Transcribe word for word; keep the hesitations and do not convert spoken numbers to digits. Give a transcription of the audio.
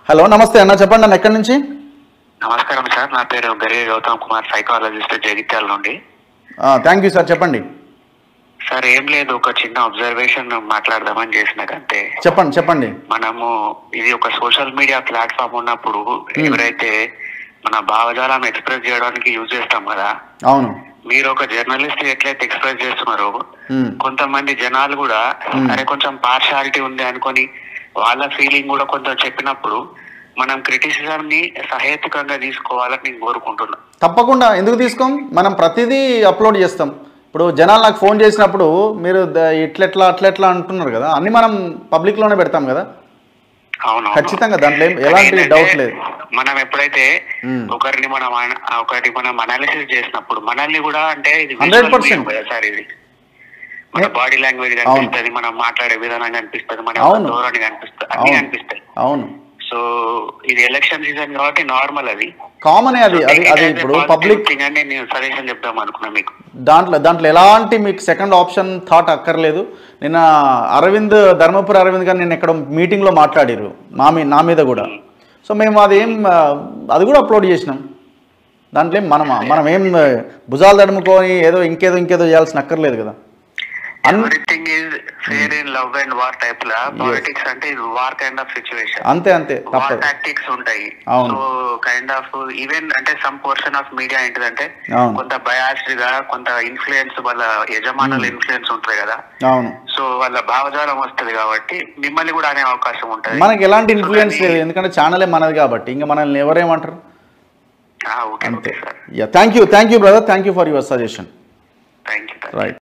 Hello నమస్తే అన్న, చెప్పండి అన్న, ఎక్కడి నుంచి? నమస్కారం సార్, నా పేరు గరి గౌతమ్ కుమార్, సైకాలజిస్ట్, జగిత్యాల నుండి. థ్యాంక్ యూ సార్, చెప్పండి. సార్ ఏం లేదు, ఒక చిన్న అబ్జర్వేషన్ మాట్లాడదామని చేసినాకంటే. చెప్పండి చెప్పండి. మనము ఇది ఒక సోషల్ మీడియా ప్లాట్ఫామ్ ఉన్నప్పుడు ఎవరైతే మన భావజాలను ఎక్స్ప్రెస్ చేయడానికి యూజ్ చేస్తాం కదా. అవును. మీరు ఒక జర్నలిస్ట్ ఎట్లయితే ఎక్స్ప్రెస్ చేస్తున్నారో, కొంతమంది జనాలు కూడా అరే కొంచెం పార్షాలిటీ ఉంది అనుకొని వాళ్ళ ఫీలింగ్ కూడా కొంచెం చెప్పినప్పుడు మనం క్రిటిసిజం ని సహేతుకంగా తీసుకోవాలని నేను కోరుకుంటున్నా. తప్పకుండా, ఎందుకు తీసుకోం? మనం ప్రతిదీ అప్లోడ్ చేస్తాం. ఇప్పుడు జనాలు నాకు ఫోన్ చేసినప్పుడు మీరు ఇట్లెట్లా అట్లెట్లా అంటున్నారు కదా, అన్ని మనం పబ్లిక్ లోనే పెడతాం కదా. అవును, ఖచ్చితంగా, దాంట్లో ఎలాంటి డౌట్ లేదు. మనం ఎప్పుడైతే ఒకరిని మనం ఒకటి మనం అనాలిసిస్ చేసినప్పుడు మనల్ని కూడా అంటే ఇది హండ్రెడ్ పర్సెంట్ సార్, ఇది మన బాడీ లాంగ్వేజ్ కనిపిస్తుంది, మనం మాట్లాడే విధానం కనిపిస్తుంది, మన ధోరణి కనిపిస్తుంది, అన్ని కనిపిస్తాయి. అవును. సో ఇది ఎలక్షన్ సీజన్ కాబట్టి నార్మల్, అది కామన్. అది అది అది ఇప్పుడు పబ్లిక్ నేను సజెషన్ చెప్దాం అనుకున్నా మీకు. దాంట్లో దాంట్లో ఎలాంటి మీకు సెకండ్ ఆప్షన్ థాట్ అక్కర్లేదు. నిన్న అరవింద్ ధర్మపురి అరవింద్ గారు నేను ఇక్కడ మీటింగ్లో మాట్లాడారు మా మీ నా మీద కూడా. సో మేము అదేం అది కూడా అప్లోడ్ చేసినాం. దాంట్లో ఏం మనం మనం ఏం భుజాలు తడుముకొని ఏదో ఇంకేదో ఇంకేదో చేయాల్సిన అక్కర్లేదు కదా. Everything is fair in love and war type లా. పాలిటిక్స్ అంటే ఇది వార్ కైండ్ ఆఫ్ సిచ్యువేషన్. అంతే అంతే, వార్ టాక్టిక్స్ ఉంటాయి. సో కైండ్ ఆఫ్ ఈవెన్ అంటే సమ్ పోర్షన్ ఆఫ్ మీడియా ఏంటిదంటే కొంత బయాస్డ్ గా, కొంత ఇన్ఫ్లుయెన్స్, వాళ్ళ యజమానుల ఇన్ఫ్లుయెన్స్ ఉంటుంది కదా. అవును. సో వాళ్ళ భావజాలం వస్తుంది కాబట్టి మిమ్మల్ని కూడా అనే అవకాశం ఉంటుంది. మనకి ఎలాంటి ఇన్ఫ్లుయెన్స్ లేదు, ఎందుకంటే ఛానలే మనది కాబట్టి. ఇంకా మనల్ని ఎవరేమంటారు? Okay sir. Thank you thank you brother, thank you for your suggestion. Thank you. Right.